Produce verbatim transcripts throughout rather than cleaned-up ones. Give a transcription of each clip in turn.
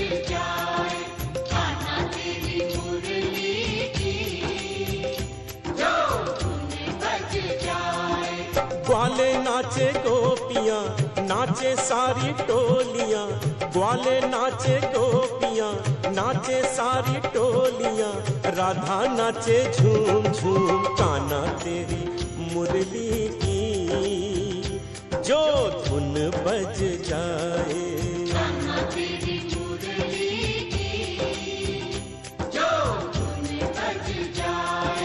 जाए, खाना तेरी मुरली की, जो धुन बज जाए। ग्वाले नाचे गोपियां, नाचे सारी टोलियां, ग्वाले नाचे गोपियां, नाचे सारी टोलियां, राधा नाचे झूम झूम, कान्हा तेरी मुरली की, जो धुन बज जाए। कान्हा तेरी मुरली की, जो धुन बज जाए।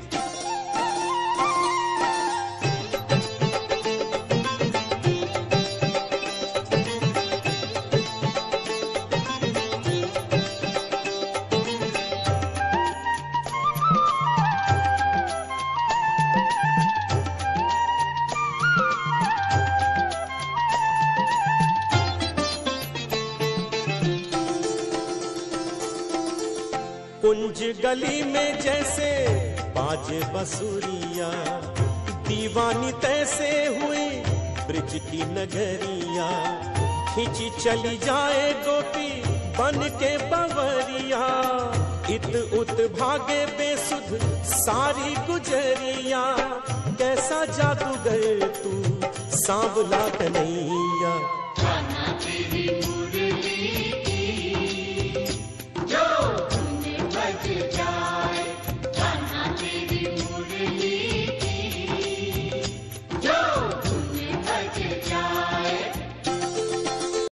कुंज गली में जैसे बाजे बसुरिया, दीवानी तैसे हुई ब्रिज की नगरिया, खिंची चली जाए गोपी बन के बवरिया, इत उत भागे बेसुध सारी गुजरिया, कैसा जादूगर तू सांवला कन्हैया। कान्हा तेरी